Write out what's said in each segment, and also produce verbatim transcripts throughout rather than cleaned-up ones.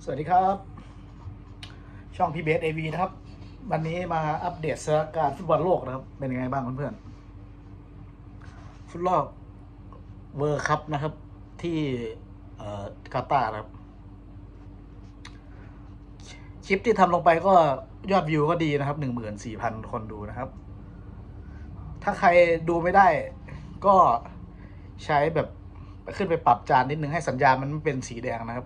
สวัสดีครับช่องพีเบสเอวีนะครับวันนี้มาอัปเดตสถานการณ์ฟุตบอลโลกนะครับเป็นยังไงบ้างเพื่อนๆฟุตบอลเวิร์คัพนะครับที่กาตาร์ครับคลิปที่ทำลงไปก็ยอดวิวก็ดีนะครับหนึ่งหมื่นสี่พันคนดูนะครับถ้าใครดูไม่ได้ก็ใช้แบบขึ้นไปปรับจานนิดนึงให้สัญญาณมันไม่เป็นสีแดงนะครับ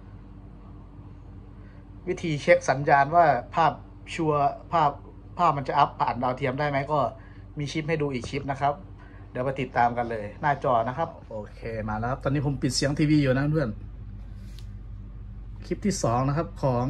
วิธีเช็คสัญญาณว่าภาพชัวร์ภาพภาพมันจะอัพผ่านดาวเทียมได้ไหมก็มีคลิปให้ดูอีกคลิปนะครับเดี๋ยวมาติดตามกันเลยหน้าจอนะครับโอเคมาแล้วครับตอนนี้ผมปิดเสียงทีวีอยู่นะเพื่อนคลิปที่สองนะครับของ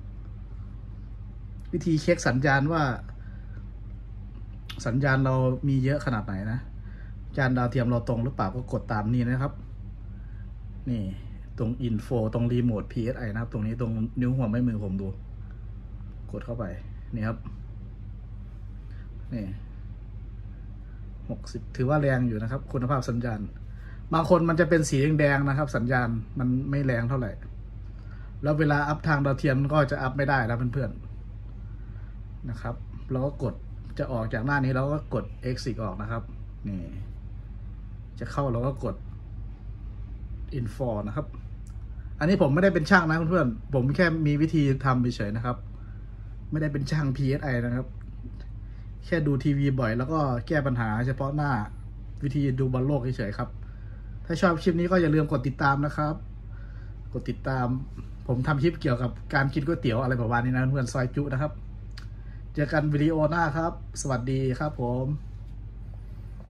วิธีเช็คสัญญาณว่าสัญญาณเรามีเยอะขนาดไหนนะจานดาวเทียมเราตรงหรือเปล่าก็กดตามนี้นะครับนี่ตรงอินโฟตรงรีโมท พี เอส ไอ นะครับตรงนี้ตรงนิ้วหัวแม่มือผมดูกดเข้าไปนี่ครับนี่หกสิบถือว่าแรงอยู่นะครับคุณภาพสัญญาณบางคนมันจะเป็นสีแดงๆนะครับสัญญาณมันไม่แรงเท่าไหร่แล้วเวลาอัพทางดาวเทียมก็จะอัพไม่ได้แล้วเพื่อนๆนะครับเราก็กดจะออกจากหน้านี้เราก็กด exit ออกนะครับนี่จะเข้าเราก็กด info นะครับอันนี้ผมไม่ได้เป็นช่างนะเพื่อนๆผมแค่มีวิธีทำเฉยๆนะครับไม่ได้เป็นช่าง พี เอส ไอ นะครับแค่ดูทีวีบ่อยแล้วก็แก้ปัญหาเฉพาะหน้าวิธีดูบอลโลกเฉยๆครับถ้าชอบคลิปนี้ก็อย่าลืมกดติดตามนะครับกดติดตามผมทำคลิปเกี่ยวกับการกินก๋วยเตี๋ยวอะไรประมาณนี้นะเพื่อนซอยจุนะครับเจอกันวิดีโอหน้าครับสวัสดีครับผม